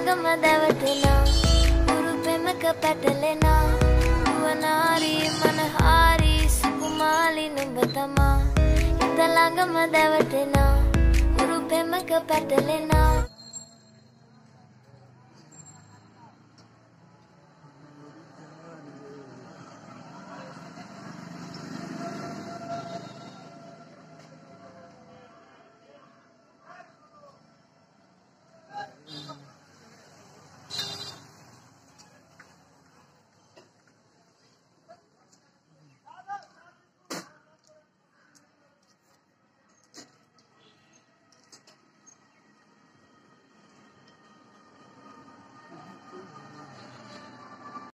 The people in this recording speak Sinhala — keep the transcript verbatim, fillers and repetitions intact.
ළඟම දැවටෙනා උරු පෙමක පැටලෙනා වනාරි මනහාරි සුකුමාලි නුඹ තමා හිත ළඟම දැවටෙනා උරු පෙමක පැටලෙනා